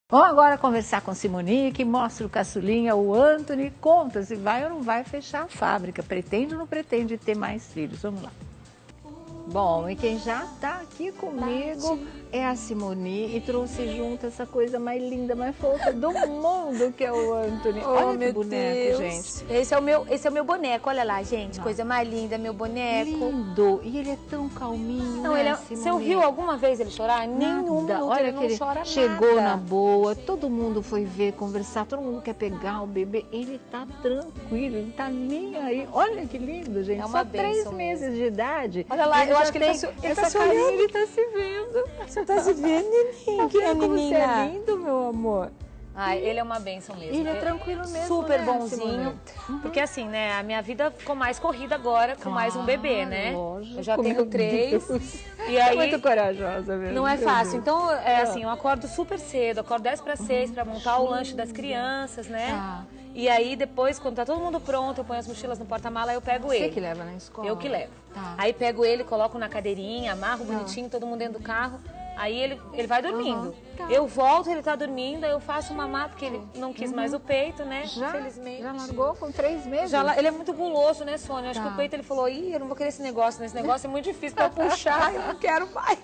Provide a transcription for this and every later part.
Vamos agora conversar com Simone, que mostra o caçulinha, o Anthony, conta se vai ou não vai fechar a fábrica, pretende ou não pretende ter mais filhos. Vamos lá. Bom, e quem já está aqui comigo é a Simone e trouxe junto essa coisa mais linda, mais fofa do mundo, que é o Anthony. Olha que boneco, gente. Esse é o meu boneco, olha lá, gente. Coisa mais linda, meu boneco. Lindo. E ele é tão calminho, não, né, você ouviu alguma vez ele chorar? Nenhum minuto, olha ele que não chora chegou nada. na boa, todo mundo foi ver, conversar, todo mundo quer pegar o bebê. Ele tá tranquilo, ele tá nem aí. Olha que lindo, gente. É uma Só 3 meses mesmo. de idade. Olha lá, eu acho que ele essa carinha, ele tá se vendo. Você tá se vendo, neném? Que como você é lindo, meu amor. Ai, ele é uma bênção mesmo. Ele é tranquilo mesmo, super né, bonzinho. Porque assim, né, a minha vida ficou mais corrida agora com mais um bebê, né? Lógico, eu já tenho 3. E aí, muito corajosa mesmo. Não é fácil. Então, assim, eu acordo super cedo, acordo 10 para 6 para montar o lanche das crianças, né? E aí depois, quando tá todo mundo pronto, eu ponho as mochilas no porta-mala, eu pego ele. Você que leva na escola? Eu que levo. Aí pego ele, coloco na cadeirinha, amarro bonitinho, todo mundo dentro do carro. Aí ele vai dormindo. Eu volto, ele tá dormindo, aí eu faço mamar, porque ele não quis mais o peito, né? Infelizmente. Já largou com 3 meses? Ele é muito guloso, né, Sônia? Acho que o peito ele falou, eu não vou querer esse negócio, né? Esse negócio é muito difícil pra puxar, eu não quero mais.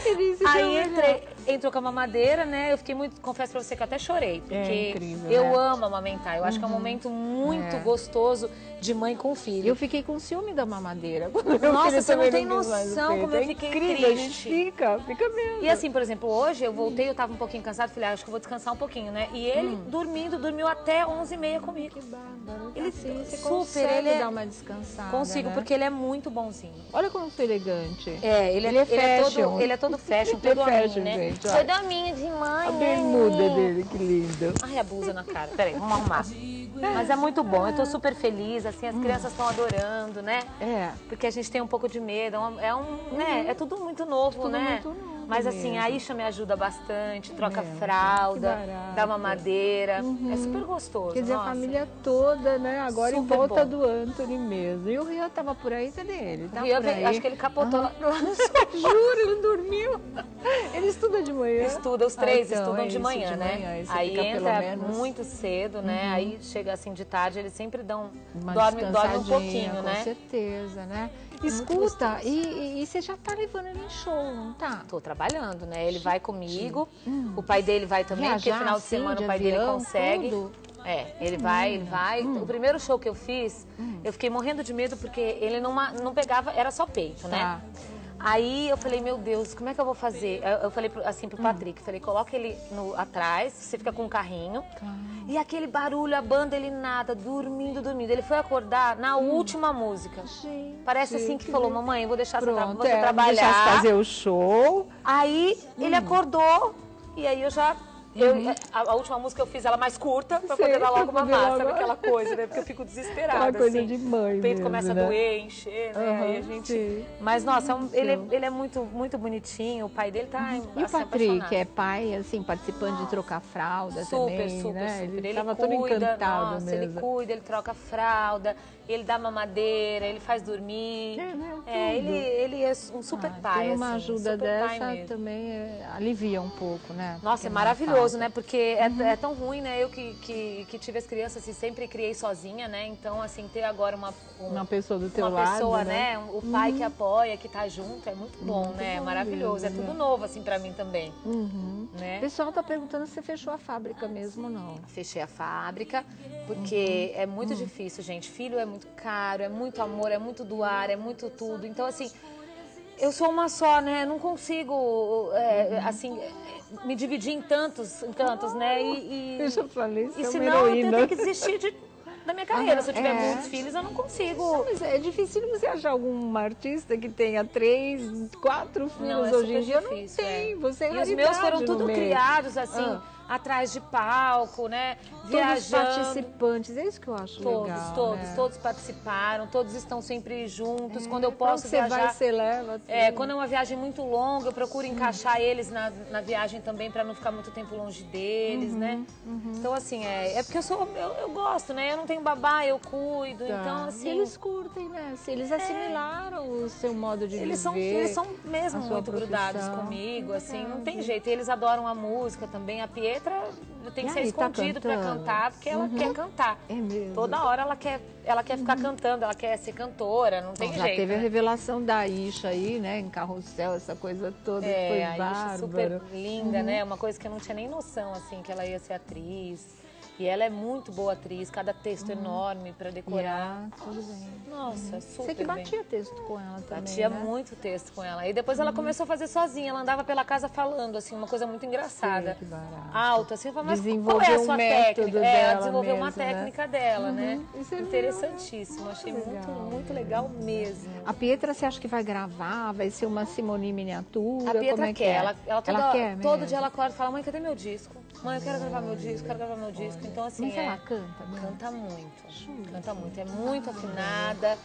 Aí entrou com a mamadeira, né? Eu fiquei muito, confesso pra você que eu até chorei, porque incrível, eu amo amamentar. Eu acho que é um momento muito gostoso de mãe com filho. Eu fiquei com ciúme da mamadeira. Nossa, você não tem noção como eu fiquei incrível, triste. A gente fica mesmo. E assim, por exemplo, hoje eu voltei, eu tava um pouquinho cansada, falei, acho que eu vou descansar um pouquinho, né? E ele dormiu até 11h30 comigo. Que bárbaro. Ele você super, consegue dar uma descansada, Consigo, né? porque ele é muito bonzinho. Olha como eu sou elegante. Ele é todo fashion, todo fashion, hominho, né? gente, Todo hominho de mãe, a bermuda dele, que lindo. Ai, a blusa na cara. Peraí, vamos arrumar. Mas é muito bom, eu tô super feliz, assim, as crianças estão adorando, né? Porque a gente tem um pouco de medo, né? É tudo muito novo, né? Muito novo. Mas assim, a Isha me ajuda bastante, troca fralda, dá mamadeira, é super gostoso. Quer dizer, nossa. a família toda, né? Agora Super em volta bom. do Anthony mesmo. E o Rio tava por aí, cadê ele? Tá Rio, por aí? acho que ele capotou lá no sol. Juro, ele dormiu. Ele estuda de manhã? Estuda, os 3 então, estudam de manhã, né? Aí entra muito cedo, né? Aí chega assim de tarde, eles sempre dão, dorme um pouquinho, né? Com certeza, né? Escuta, e você já tá levando ele em show, não tá? Tô trabalhando, né? Ele vai comigo, o pai dele vai também, porque final de semana o pai dele consegue. Tudo? Ele vai. O primeiro show que eu fiz, eu fiquei morrendo de medo porque ele não pegava, era só peito, né? Aí eu falei, meu Deus, como é que eu vou fazer? Eu falei assim pro Patrick, falei, coloca ele atrás, você fica com um carrinho. E aquele barulho, a banda, ele nada, dormindo. Ele foi acordar na última música. Parece assim que falou, mamãe, eu vou deixar você trabalhar. Deixar você fazer o show. Aí ele acordou e aí eu já... A última música eu fiz ela mais curta pra poder dar logo uma massa, sabe aquela coisa, né? Porque eu fico desesperada. Aquela coisa assim. de mãe. O peito mesmo, começa né? a doer, encher, né? Aí a gente. Mas nossa, ele é muito, muito bonitinho. O pai dele tá E o assim, Patrick apaixonado. é pai, assim, participando de trocar fralda também, né? Ele tava cuida, todo encantado nossa, mesmo. ele cuida, ele troca fralda, ele dá mamadeira, ele faz dormir. Ele é um super pai. Tem uma assim, ajuda super pai dessa mesmo. também alivia um pouco, né? Nossa, é maravilhoso, né? Porque é tão ruim, né? Eu que tive as crianças e sempre criei sozinha, né? Então, assim, ter agora uma pessoa do teu lado, uma pessoa, né? O pai que apoia, que tá junto, é muito bom, né? É maravilhoso. mesmo, É tudo novo, assim, pra mim também. Né? O pessoal tá perguntando se você fechou a fábrica mesmo ou não. Fechei a fábrica, porque é muito difícil, gente. Filho é muito caro, é muito amor, é muito doar, é muito tudo. Então, assim, eu sou uma só, né? Não consigo, assim, me dividir em tantos, né? Eu já falei, e senão eu tenho que desistir da minha carreira. Se eu tiver muitos filhos, eu não consigo. Mas é difícil você achar algum artista que tenha 3, 4 filhos hoje em dia. Difícil, não tem. Você é e os meus foram raridade tudo no meio. criados, assim, atrás de palco, né? Todos Viajando. participantes, é isso que eu acho legal. Todos participaram, todos estão sempre juntos. Quando eu posso você viajar, vai, você leva. quando é uma viagem muito longa, eu procuro encaixar eles na viagem também para não ficar muito tempo longe deles, né? Então assim, é porque eu gosto, né? Eu não tenho babá, eu cuido, então assim. E eles curtem, né? Se eles assimilaram o seu modo de eles viver. Eles são mesmo muito profissão. grudados comigo, assim, não tem jeito. E eles adoram a música também, a Pie Pietra tem que ser aí, tá escondido pra cantando? cantar, porque ela quer cantar. É mesmo? Toda hora ela quer ficar cantando, ela quer ser cantora, não tem Bom, jeito. já teve a né? revelação da Isha aí, né? Em Carrossel, essa coisa toda, que foi A Isha bárbaro. super linda, né? Uma coisa que eu não tinha nem noção, assim, que ela ia ser atriz. E ela é muito boa atriz, cada texto enorme pra decorar. Tudo bem. Nossa, super Você que bem. batia texto com ela também, Batia né? muito texto com ela. E depois ela começou a fazer sozinha. Ela andava pela casa falando, assim, uma coisa muito engraçada. Sei, que barato. Alto, assim. Eu falava, mas qual é Desenvolveu a sua um método técnica? dela Ela desenvolveu uma mesmo, né? técnica dela, né? Isso é Interessantíssimo. Achei legal, muito legal mesmo. A Pietra, você acha que vai gravar? Vai ser uma Simone miniatura? A Pietra Como é que quer. é? Ela quer todo mesmo? dia ela acorda e fala, mãe, cadê meu disco? Mãe, eu quero gravar meu disco, quero gravar meu disco. Então, assim, Mas ela canta mesmo? Canta muito, canta muito. É muito afinada,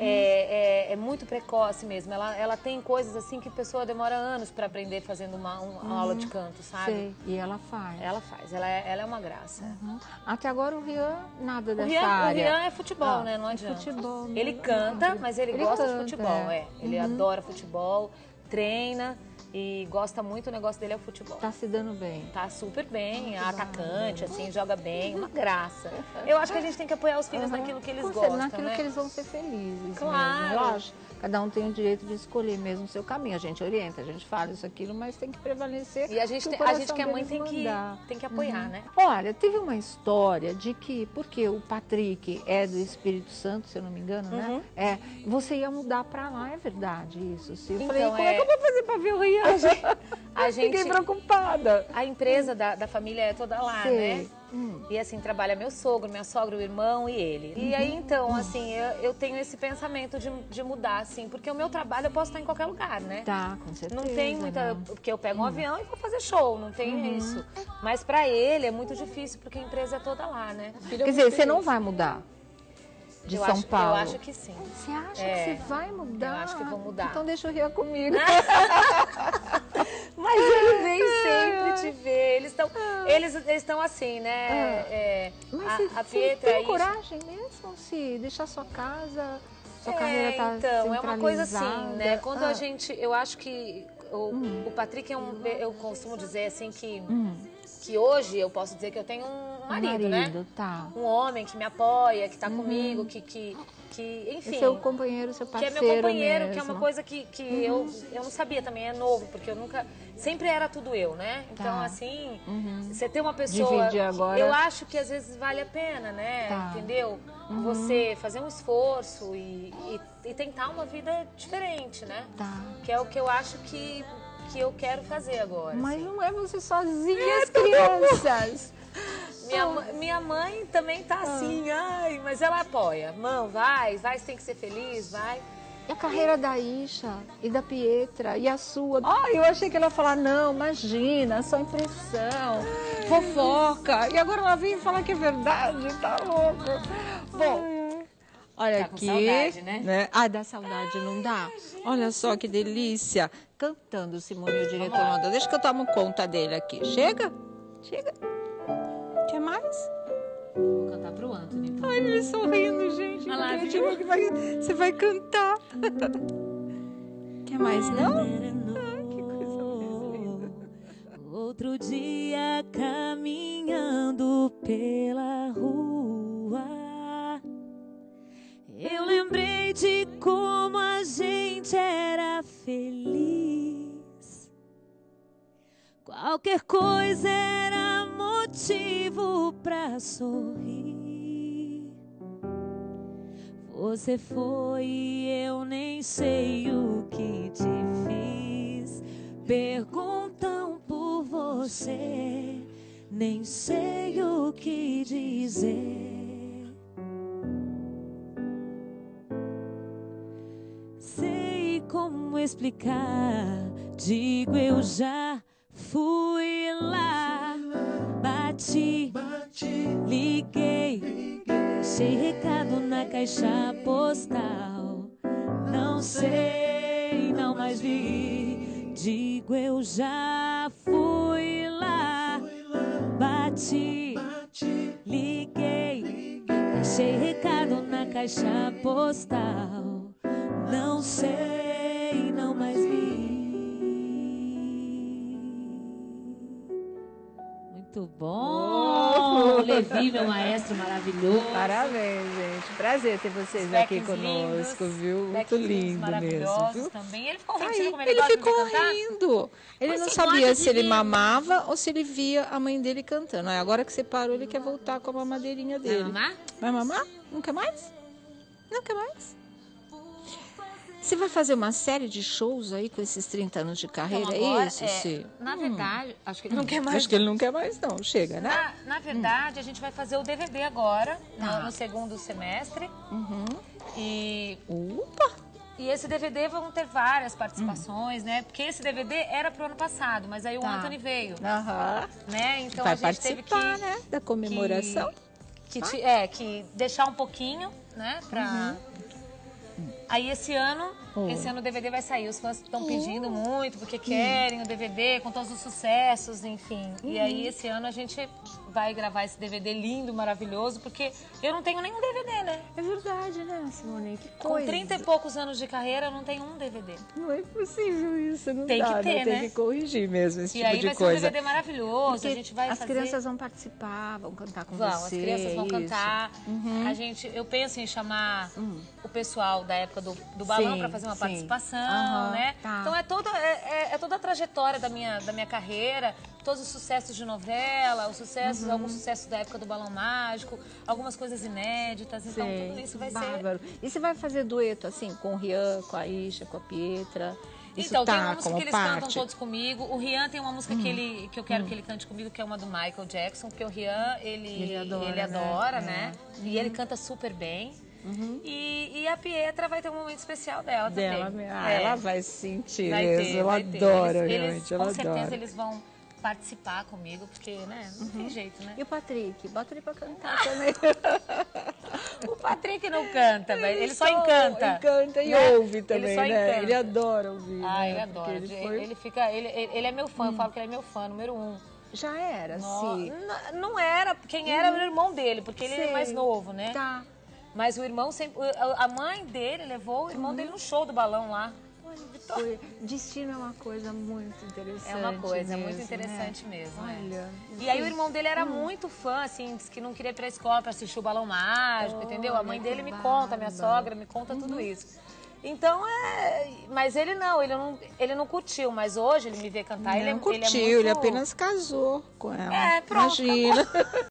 é muito precoce mesmo. Ela tem coisas assim que a pessoa demora anos para aprender fazendo uma aula de canto, sabe? Sei, e ela faz. Ela faz, ela é uma graça. Até agora o Rian, nada dessa O área. Rian é futebol, né? Não adianta. Futebol, né? Ele canta, mas ele gosta de canta, futebol, Ele adora futebol, treina e gosta muito, o negócio dele é o futebol. Tá se dando bem. Tá super bem, atacante, assim, joga bem, uma graça. Eu acho que a gente tem que apoiar os filhos naquilo que eles gostam, naquilo né? que eles vão ser felizes. Claro. Mesmo, lógico. Cada um tem o direito de escolher mesmo o seu caminho. A gente orienta, a gente fala isso, aquilo, mas tem que prevalecer. E a gente que é mãe tem que apoiar, né? Olha, teve uma história de que, porque o Patrick é do Espírito Santo, se eu não me engano, né? Você ia mudar pra lá, é verdade isso? Sim. Eu falei, como é que eu vou fazer pra ver o Rian? A gente Fiquei preocupada. A empresa da família é toda lá, Sei. né? E assim, trabalha meu sogro, minha sogra, o irmão e ele. E aí, então, assim, eu tenho esse pensamento de mudar, assim, porque o meu trabalho eu posso estar em qualquer lugar, né? Tá, com certeza. Não tem muita... Porque eu pego um avião e vou fazer show, não tem isso. Mas pra ele é muito difícil, porque a empresa é toda lá, né? Quer dizer, você não vai mudar de São Paulo? Eu acho que sim. Você acha que você vai mudar? Eu acho que vou mudar. Então deixa eu rir comigo. Mas ele vem sempre te ver. Eles estão assim, né? Mas a você Pietra tem coragem mesmo se deixar sua casa, sua carreira tá então, é uma coisa assim, centralizada? né? Quando a gente... Eu acho que o Patrick é eu costumo dizer assim que hoje eu posso dizer que eu tenho um marido, né? Tá. Um homem que me apoia, que tá comigo, que enfim... Seu companheiro, seu parceiro que é meu companheiro, mesmo. que é uma coisa que eu não sabia também, é novo, porque eu nunca... Sempre era tudo eu, né? Então, assim, você ter uma pessoa... Dividir agora. Eu acho que às vezes vale a pena, né? Tá. Entendeu? Você fazer um esforço e tentar uma vida diferente, né? Tá. Que é o que eu acho que eu quero fazer agora. Mas assim. não é você sozinha, as crianças. Minha mãe também tá assim, ai, mas ela apoia. Mãe, vai, você tem que ser feliz, vai. E a carreira da Isha e da Pietra e a sua? Eu achei que ela ia falar, não, imagina, só impressão, fofoca. E agora ela vem falar que é verdade, tá louco. Bom, olha Tá com aqui. saudade, né? Dá saudade, não dá? Olha só que delícia. Cantando, Simone, o diretor mandou. Deixa que eu tomo conta dele aqui. Chega? Chega. Quer mais? Vou cantar pro Anthony. Então. Ai, ele sorrindo, gente. Olha lá, Acredito que você vai cantar. Quer mais, não? Que coisa mais linda. Outro dia caminhando pela rua, eu lembrei de como a gente era feliz. Qualquer coisa era motivo pra sorrir. Você foi e eu nem sei o que te fiz. Perguntam por você, nem sei o que dizer. Sei como explicar, digo eu já fui lá, bati, liguei, deixei recado na caixa postal. Não sei, não mais vi, digo eu já fui lá, bati, liguei, deixei recado na caixa postal. Não sei, não mais vi. Muito bom! Levi, meu maestro maravilhoso. Parabéns, gente. Prazer ter vocês aqui conosco, viu? Muito lindo mesmo, viu? Também. Ele ficou rindo como Ele ficou rindo. Ele não sabia se ele mamava ou se ele via a mãe dele cantando. Aí, agora que você parou, ele quer voltar com a mamadeirinha dele. Vai mamar? Vai mamar? Não quer mais? Não quer mais? Você vai fazer uma série de shows aí com esses 30 anos de carreira, então, agora, é isso? Na verdade, acho que ele não quer mais. Acho que ele não quer mais, não. Chega, né? Na verdade, a gente vai fazer o DVD agora, no segundo semestre. E... Opa! E esse DVD vão ter várias participações, né? Porque esse DVD era pro ano passado, mas aí o Anthony veio. Né? Então vai a gente participar, teve que... né? Da comemoração. Que deixar um pouquinho, né? Pra... Aí esse ano o DVD vai sair. Os fãs estão pedindo muito, porque querem o DVD com todos os sucessos, enfim. E aí esse ano a gente vai gravar esse DVD lindo, maravilhoso, porque eu não tenho nenhum DVD, né? É verdade, né, Simone? Que coisa. Com 30 e poucos anos de carreira, eu não tenho um DVD. Não é possível isso, não tem dá, que ter, né? Tem que corrigir mesmo esse tipo de coisa. E aí vai ser um DVD maravilhoso, porque a gente vai as crianças vão participar, vão cantar com você. As crianças vão cantar. Eu penso em chamar o pessoal da época do balão para fazer uma participação, né? Tá. Então é toda a trajetória da minha carreira, todos os sucessos de novela, os sucessos, alguns sucessos da época do Balão Mágico, algumas coisas inéditas, então tudo isso vai ser... E você vai fazer dueto assim com o Rian, com a Isha, com a Pietra? Isso então, tem uma música que eles cantam todos comigo. O Rian tem uma música que eu quero que ele cante comigo, que é uma do Michael Jackson, porque o Rian, ele adora, né? E ele canta super bem. E a Pietra vai ter um momento especial dela também. Ela vai sentir mesmo, ela adora, realmente, ela adora. Com certeza eles vão participar comigo, porque, né, não tem jeito, né? E o Patrick? Bota ele pra cantar também. O Patrick não canta, velho. Ele só encanta. Encanta e ouve também, né? Ele adora ouvir. Ele adora. Ele é meu fã, eu falo que ele é meu fã, número 1. Já era, sim. Não era. Quem era o irmão dele, porque ele é mais novo, né? Tá. Mas o irmão sempre... A mãe dele levou o irmão dele no show do balão lá. Destino é uma coisa muito interessante. É uma coisa mesmo, muito interessante mesmo. Olha. E aí o irmão dele era muito fã, assim, disse que não queria ir pra escola pra assistir o Balão Mágico, entendeu? A mãe dele me conta, minha sogra me conta tudo isso. Então, mas ele não curtiu, mas hoje ele me vê cantar, ele é muito... Ele apenas casou com ela. Pronto. Imagina.